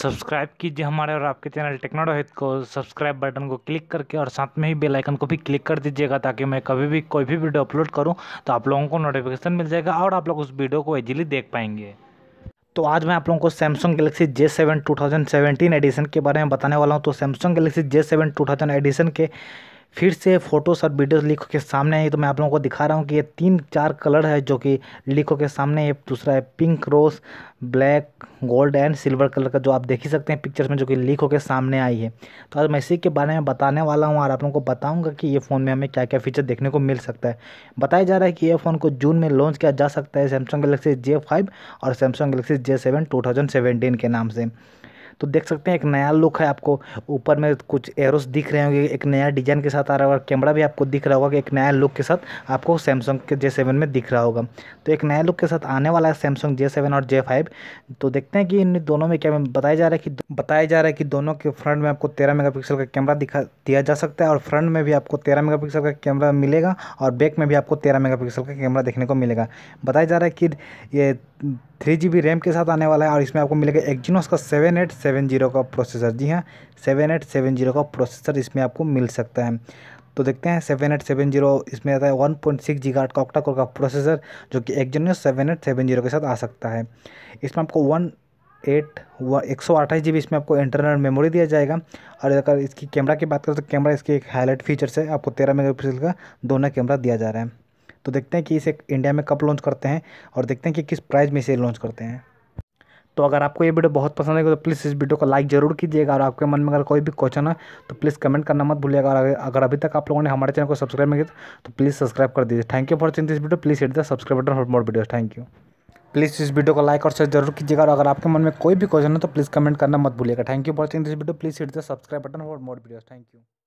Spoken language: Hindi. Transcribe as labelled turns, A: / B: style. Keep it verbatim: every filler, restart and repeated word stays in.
A: सब्सक्राइब कीजिए हमारे और आपके चैनल टेक्नोडोहित को सब्सक्राइब बटन को क्लिक करके और साथ में ही बेल आइकन को भी क्लिक कर दीजिएगा ताकि मैं कभी भी कोई भी वीडियो अपलोड करूं तो आप लोगों को नोटिफिकेशन मिल जाएगा और आप लोग उस वीडियो को इजीली देख पाएंगे। तो आज मैं आप लोगों को Samsung Galaxy J seven two thousand seventeen edition के बारे में बताने वाला हूं। तो Samsung Galaxy J seven two thousand edition के फिर से फ़ोटोज़ और वीडियोज़ लीक होकर सामने आई। तो मैं आप लोगों को दिखा रहा हूँ कि ये तीन चार कलर है जो कि लीक होकर सामने है। दूसरा है pink, rose, black, gold and silver colour का, जो आप देख ही सकते हैं पिक्चर्स में, जो कि लीक होकर सामने आई है। तो आज मैं इसी के बारे में बताने वाला हूँ और आप लोगों को बताऊँगा कि ये फ़ोन में हमें क्या क्या फ़ीचर देखने को मिल सकता है। बताया जा रहा है कि ये फ़ोन को जून में लॉन्च किया जा सकता है सैमसंग गैलेक्सी जे फाइव और Samsung Galaxy J seven two thousand seventeen के नाम से। तो देख सकते हैं एक नया लुक है, आपको ऊपर में कुछ एरोस दिख रहे होंगे, एक नया डिजाइन के साथ आ रहा है और कैमरा भी आपको दिख रहा होगा कि एक नया लुक के साथ आपको सैमसंग के जे सेवन में दिख रहा होगा। तो एक नया लुक के साथ आने वाला है सैमसंग जे सेवन और जे फाइव। तो देखते हैं कि इन दोनों में क्या बताया जा रहा है कि बताया जा रहा है कि दोनों के फ्रंट में आपको तेरह मेगापिक्सल का कैमरा दिखा दिया जा सकता है और फ्रंट में भी आपको तेरह मेगापिक्सल का कैमरा मिलेगा और बैक में भी आपको तेरह मेगापिक्सल का कैमरा देखने को मिलेगा। बताया जा रहा है कि ये थ्री जी बी रैम के साथ आने वाला है और इसमें आपको मिलेगा एक्जिनोस का सेवन एट सेवन जीरो का प्रोसेसर। जी हाँ, सेवन एट सेवन जीरो का प्रोसेसर इसमें आपको मिल सकता है। तो देखते हैं सेवन एट सेवन जीरो इसमें आता है वन पॉइंट सिक्स गीगाहर्ट्ज़ का ऑक्टा कोर का प्रोसेसर, जो कि Exynos seven eight seven zero के साथ आ सकता है। इसमें आपको वन एट व एक सौ अट्ठाईस जी बी इसमें आपको इंटरनल मेमोरी दिया जाएगा। और अगर इसकी कैमरा की बात करें तो कैमरा इसके एक हाईलाइट फीचर्स है, आपको तेरह मेगापिक्सल का दोनों कैमरा दिया जा रहा है। तो देखते हैं कि इसे इंडिया में कब लॉन्च करते हैं और देखते हैं कि किस प्राइस में इसे लॉन्च करते हैं। तो अगर आपको ये वीडियो बहुत पसंद आएगा तो प्लीज़ इस वीडियो को लाइक ज़रूर कीजिएगा और आपके मन में अगर कोई भी क्वेश्चन है तो प्लीज़ कमेंट करना मत भूलिएगा। और अगर अभी तक आप लोगों ने हमारे चैनल को सब्सक्राइब नहीं किया तो प्लीज़ सब्सक्राइब कर दीजिए। Thank you for watching this video, please hit the subscribe button for more videos. Thank you. Please इस वीडियो को लाइक और शेयर जरूर कीजिएगा और अगर आपके मन में कोई भी क्वेश्चन है तो प्लीज़ कमेंट करना मत भूलिएगा। Thank you for watching this video, please hit the subscribe button for more videos. Thank you.